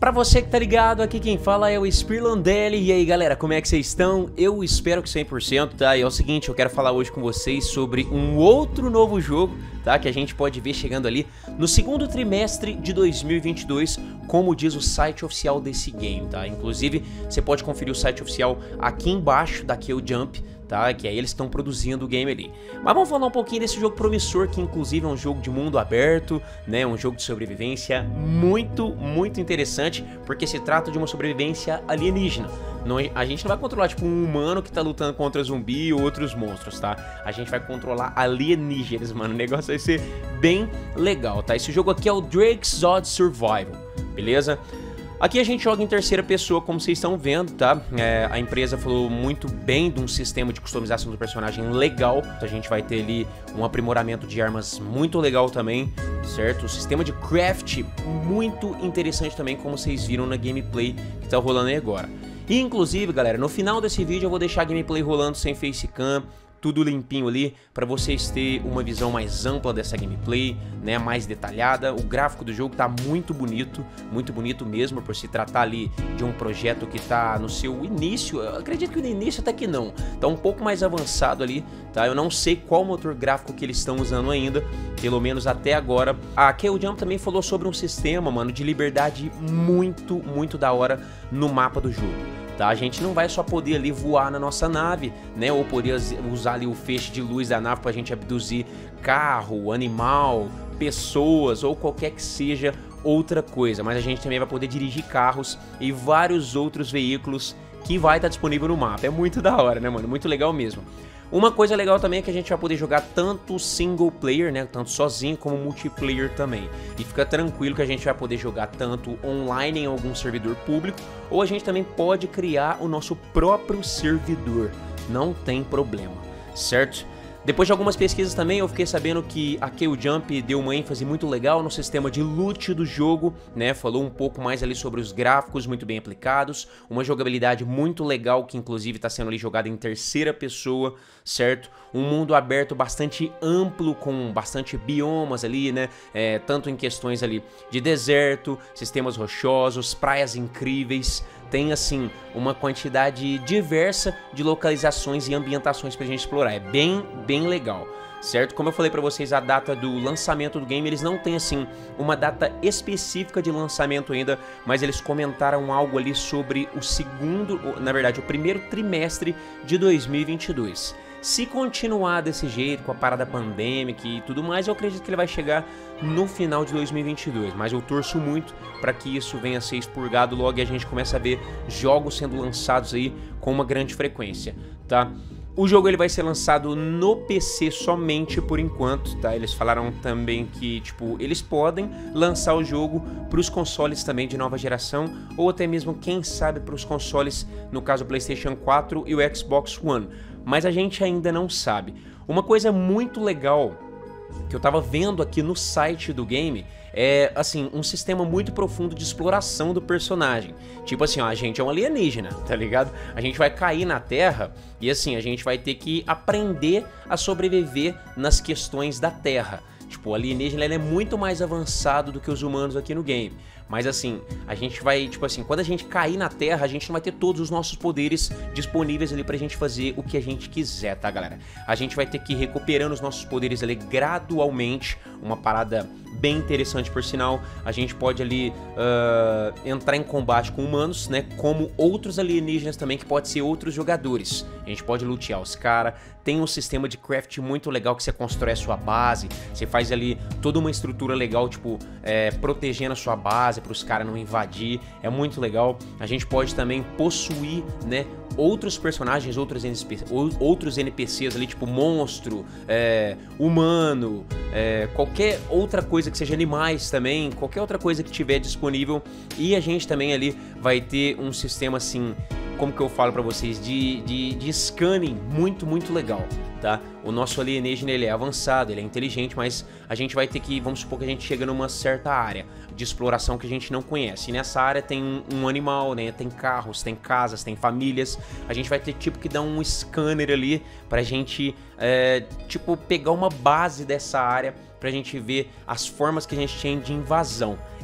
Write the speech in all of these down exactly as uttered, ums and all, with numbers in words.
Pra você que tá ligado, aqui quem fala é o Spirlandelli. E aí galera, como é que vocês estão? Eu espero que cem por cento, tá? E é o seguinte, eu quero falar hoje com vocês sobre um outro novo jogo, tá? Que a gente pode ver chegando ali no segundo trimestre de dois mil e vinte e dois, como diz o site oficial desse game, tá? Inclusive, você pode conferir o site oficial aqui embaixo da Kill Jump, tá? Que aí eles estão produzindo o game ali. Mas vamos falar um pouquinho desse jogo promissor, que inclusive é um jogo de mundo aberto, né? Um jogo de sobrevivência muito, muito interessante, porque se trata de uma sobrevivência alienígena. Não, a gente não vai controlar tipo um humano que tá lutando contra zumbi ou outros monstros, tá? A gente vai controlar alienígenas, mano. O negócio vai ser bem legal, tá? Esse jogo aqui é o Drake's Odd Survival, beleza? Aqui a gente joga em terceira pessoa, como vocês estão vendo, tá? É, a empresa falou muito bem de um sistema de customização do personagem legal. Então a gente vai ter ali um aprimoramento de armas muito legal também, certo? O sistema de craft muito interessante também, como vocês viram na gameplay que tá rolando aí agora. E inclusive, galera, no final desse vídeo eu vou deixar a gameplay rolando sem facecam, tudo limpinho ali, para vocês terem uma visão mais ampla dessa gameplay, né, mais detalhada. O gráfico do jogo tá muito bonito, muito bonito mesmo, por se tratar ali de um projeto que tá no seu início. Eu acredito que no início até que não, tá um pouco mais avançado ali, tá? Eu não sei qual motor gráfico que eles estão usando ainda, pelo menos até agora. A Kill Jump também falou sobre um sistema, mano, de liberdade muito, muito da hora no mapa do jogo. Tá? A gente não vai só poder ali voar na nossa nave, né? Ou poder usar ali o feixe de luz da nave pra gente abduzir carro, animal, pessoas ou qualquer que seja outra coisa. Mas a gente também vai poder dirigir carros e vários outros veículos que vai estar disponível no mapa. É muito da hora, né, mano? Muito legal mesmo. Uma coisa legal também é que a gente vai poder jogar tanto single player, né, tanto sozinho, como multiplayer também. E fica tranquilo que a gente vai poder jogar tanto online em algum servidor público, ou a gente também pode criar o nosso próprio servidor. Não tem problema, certo? Depois de algumas pesquisas também, eu fiquei sabendo que a Kill Jump deu uma ênfase muito legal no sistema de loot do jogo, né? Falou um pouco mais ali sobre os gráficos muito bem aplicados, uma jogabilidade muito legal que inclusive está sendo ali jogada em terceira pessoa, certo? Um mundo aberto bastante amplo, com bastante biomas ali, né? É, tanto em questões ali de deserto, sistemas rochosos, praias incríveis. Tem, assim, uma quantidade diversa de localizações e ambientações pra gente explorar. É bem, bem legal, certo? Como eu falei pra vocês, a data do lançamento do game, eles não têm, assim, uma data específica de lançamento ainda, mas eles comentaram algo ali sobre o segundo, na verdade, o primeiro trimestre de dois mil e vinte e dois. Se continuar desse jeito, com a parada pandêmica e tudo mais, eu acredito que ele vai chegar no final de dois mil e vinte e dois. Mas eu torço muito para que isso venha a ser expurgado logo e a gente comece a ver jogos sendo lançados aí com uma grande frequência, tá? O jogo ele vai ser lançado no P C somente por enquanto, tá? Eles falaram também que, tipo, eles podem lançar o jogo para os consoles também de nova geração, ou até mesmo, quem sabe, para os consoles, no caso o PlayStation quatro e o Xbox One. Mas a gente ainda não sabe. Uma coisa muito legal que eu tava vendo aqui no site do game é, assim, um sistema muito profundo de exploração do personagem. Tipo assim, ó, a gente é um alienígena, tá ligado? A gente vai cair na Terra e assim, a gente vai ter que aprender a sobreviver nas questões da Terra. Tipo, o alienígena ele é muito mais avançado do que os humanos aqui no game. Mas assim, a gente vai, tipo assim, quando a gente cair na Terra, a gente não vai ter todos os nossos poderes disponíveis ali pra gente fazer o que a gente quiser, tá, galera? A gente vai ter que ir recuperando os nossos poderes ali gradualmente, uma parada bem interessante por sinal. A gente pode ali uh, entrar em combate com humanos, né, como outros alienígenas também, que pode ser outros jogadores. A gente pode lutear os caras. Tem um sistema de craft muito legal que você constrói a sua base, você faz ali toda uma estrutura legal, tipo, é, protegendo a sua base para os caras não invadir. É muito legal. A gente pode também possuir, né, outros personagens, outros N P Cs, outros N P Cs ali, tipo monstro, é, humano, é, qualquer outra coisa que seja animais também, qualquer outra coisa que tiver disponível. E a gente também ali vai ter um sistema assim, como que eu falo pra vocês, de, de, de scanning muito, muito legal, tá? O nosso alienígena, ele é avançado, ele é inteligente, mas a gente vai ter que, vamos supor que a gente chega numa certa área de exploração que a gente não conhece. E nessa área tem um, um animal, né? Tem carros, tem casas, tem famílias. A gente vai ter tipo que dar um scanner ali pra gente, é, tipo, pegar uma base dessa área pra gente ver as formas que a gente tem de invasão.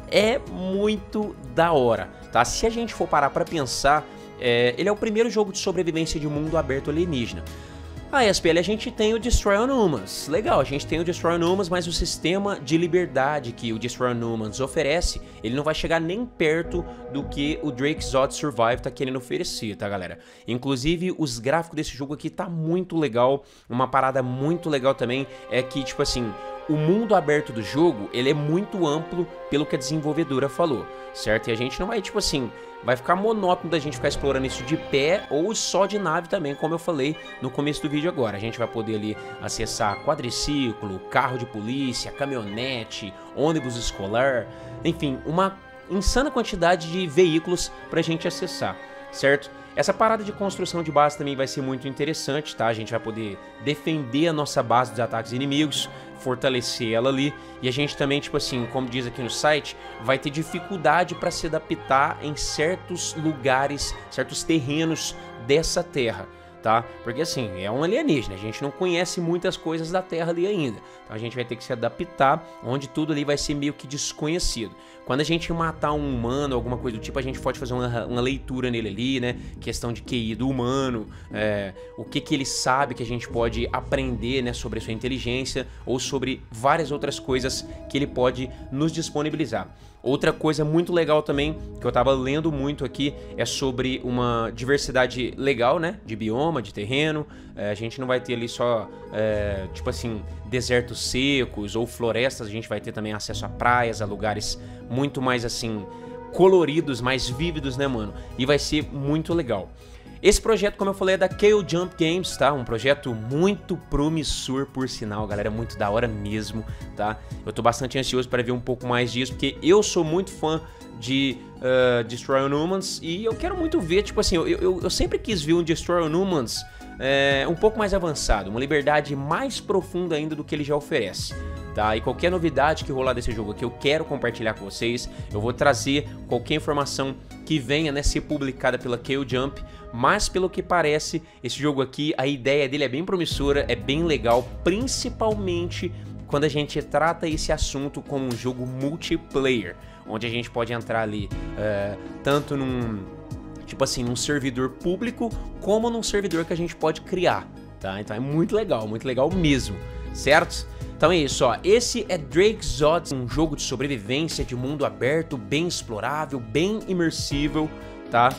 é muito da hora, tá? Se a gente for parar pra pensar, é, ele é o primeiro jogo de sobrevivência de mundo aberto alienígena. Ah, S P L, a gente tem o Destroy All Humans. Legal, a gente tem o Destroy All Humans, mas o sistema de liberdade que o Destroy All Humans oferece, ele não vai chegar nem perto do que o Drake's Odd Survive tá querendo oferecer, tá, galera? Inclusive, os gráficos desse jogo aqui tá muito legal. Uma parada muito legal também é que, tipo assim, o mundo aberto do jogo, ele é muito amplo pelo que a desenvolvedora falou, certo? E a gente não vai, tipo assim, vai ficar monótono da gente ficar explorando isso de pé ou só de nave também, como eu falei no começo do vídeo agora. A gente vai poder ali acessar quadriciclo, carro de polícia, caminhonete, ônibus escolar, enfim, uma insana quantidade de veículos pra gente acessar, certo? Essa parada de construção de base também vai ser muito interessante, tá? A gente vai poder defender a nossa base dos ataques inimigos, fortalecer ela ali, e a gente também, tipo assim, como diz aqui no site, vai ter dificuldade para se adaptar em certos lugares, certos terrenos dessa terra, tá? Porque assim, é um alienígena, a gente não conhece muitas coisas da Terra ali ainda, então a gente vai ter que se adaptar, onde tudo ali vai ser meio que desconhecido. Quando a gente matar um humano, alguma coisa do tipo, a gente pode fazer uma, uma leitura nele ali, né? Questão de Q I do humano, é, o que que ele sabe que a gente pode aprender, né, sobre a sua inteligência ou sobre várias outras coisas que ele pode nos disponibilizar. Outra coisa muito legal também, que eu tava lendo muito aqui, é sobre uma diversidade legal, né, de bioma, de terreno. É, a gente não vai ter ali só, é, tipo assim, desertos secos ou florestas, a gente vai ter também acesso a praias, a lugares muito mais, assim, coloridos, mais vívidos, né, mano? E vai ser muito legal. Esse projeto, como eu falei, é da Kale Jump Games, tá? Um projeto muito promissor, por sinal, galera, muito da hora mesmo, tá? Eu tô bastante ansioso para ver um pouco mais disso, porque eu sou muito fã de uh, Destroy All Humans e eu quero muito ver, tipo assim, eu, eu, eu sempre quis ver um Destroy All Humans é, um pouco mais avançado, uma liberdade mais profunda ainda do que ele já oferece. Tá? E qualquer novidade que rolar desse jogo aqui eu quero compartilhar com vocês. Eu vou trazer qualquer informação que venha, né, ser publicada pela Kale Jump. Mas pelo que parece, esse jogo aqui, a ideia dele é bem promissora, é bem legal, principalmente quando a gente trata esse assunto como um jogo multiplayer, onde a gente pode entrar ali uh, tanto num, tipo assim, num servidor público como num servidor que a gente pode criar, tá? Então é muito legal, muito legal mesmo, certo? Então é isso, ó, esse é Drake's Odd, um jogo de sobrevivência de mundo aberto, bem explorável, bem imersível, tá?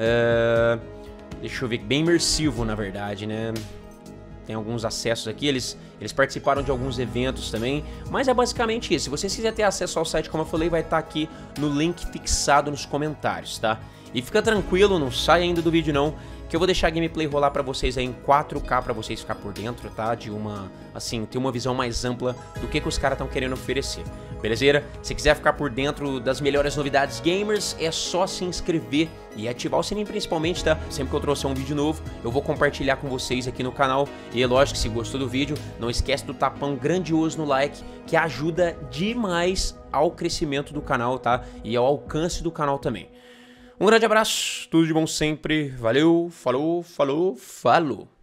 Uh, deixa eu ver, bem imersivo na verdade, né? Tem alguns acessos aqui, eles, eles participaram de alguns eventos também, mas é basicamente isso. Se você quiser ter acesso ao site, como eu falei, vai estar aqui no link fixado nos comentários, tá? E fica tranquilo, não sai ainda do vídeo não, que eu vou deixar a gameplay rolar pra vocês aí em quatro K pra vocês ficar por dentro, tá? De uma, assim, ter uma visão mais ampla do que, que os caras estão querendo oferecer, belezeira? Se quiser ficar por dentro das melhores novidades gamers, é só se inscrever e ativar o sininho principalmente, tá? Sempre que eu trouxer um vídeo novo, eu vou compartilhar com vocês aqui no canal. E é lógico que se gostou do vídeo, não esquece do tapão grandioso no like, que ajuda demais ao crescimento do canal, tá? E ao alcance do canal também. Um grande abraço, tudo de bom sempre, valeu, falou, falou, falou!